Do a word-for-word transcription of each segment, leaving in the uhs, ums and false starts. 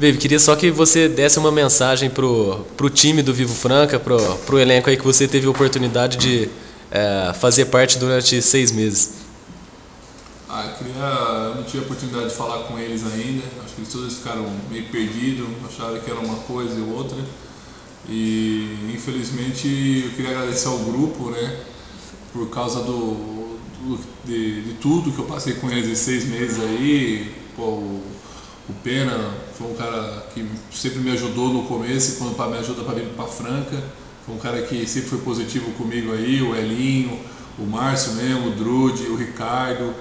Baby, queria só que você desse uma mensagem pro, pro time do Vivo Franca, pro, pro elenco aí que você teve a oportunidade de é, fazer parte durante seis meses. Ah, eu queria, eu não tive a oportunidade de falar com eles ainda, acho que eles todos ficaram meio perdidos, acharam que era uma coisa e outra. E infelizmente eu queria agradecer ao grupo, né, por causa do, do de, de tudo que eu passei com eles esses seis meses aí. Pô, o, o Pena foi um cara que sempre me ajudou no começo e quando me ajuda para vir para Franca. Foi um cara que sempre foi positivo comigo aí, o Elinho, o Márcio mesmo, o Drude, o Ricardo.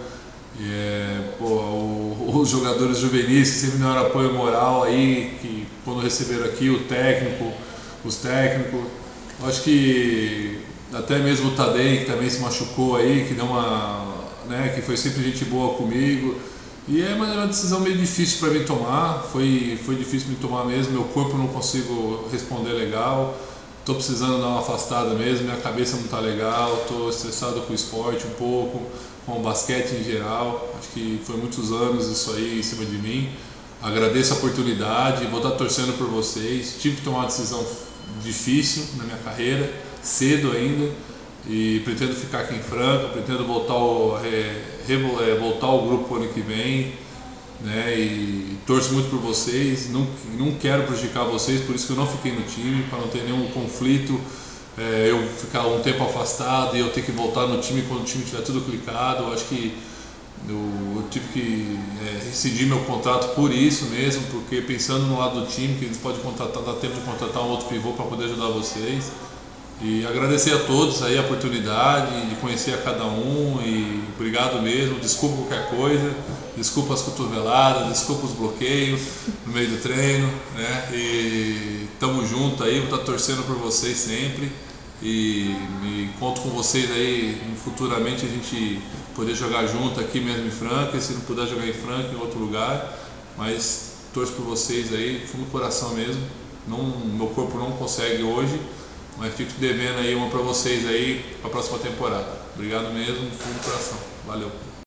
É, pô, o, os jogadores juvenis que sempre me deram apoio moral aí, que quando receberam aqui, o técnico, os técnicos. Eu acho que até mesmo o Tadei, que também se machucou aí, que deu uma, né, que foi sempre gente boa comigo. E é uma decisão meio difícil para mim tomar, foi, foi difícil me tomar mesmo, meu corpo não consigo responder legal. Estou precisando dar uma afastada mesmo, minha cabeça não está legal, estou estressado com o esporte um pouco, com o basquete em geral. Acho que foi muitos anos isso aí em cima de mim. Agradeço a oportunidade, vou estar torcendo por vocês. Tive que tomar uma decisão difícil na minha carreira, cedo ainda, e pretendo ficar aqui em Franca, pretendo voltar ao, é, é, voltar ao grupo ano que vem. Né, e torço muito por vocês, não, não quero prejudicar vocês, por isso que eu não fiquei no time, para não ter nenhum conflito, é, eu ficar um tempo afastado e eu ter que voltar no time quando o time tiver tudo clicado. Eu acho que eu, eu tive que é, rescindir meu contrato por isso mesmo, porque pensando no lado do time, que eles podem contratar, dá tempo de contratar um outro pivô para poder ajudar vocês. E agradecer a todos aí a oportunidade de conhecer a cada um e obrigado mesmo, desculpa qualquer coisa, desculpa as cotoveladas, desculpa os bloqueios no meio do treino, né? E tamo junto aí, vou estar torcendo por vocês sempre e, e conto com vocês aí futuramente a gente poder jogar junto aqui mesmo em Franca, e se não puder jogar em Franca, em outro lugar, mas torço por vocês aí, fundo do coração mesmo, não, meu corpo não consegue hoje. Mas fico devendo aí uma para vocês aí para a próxima temporada. Obrigado mesmo, fundo do coração. Valeu.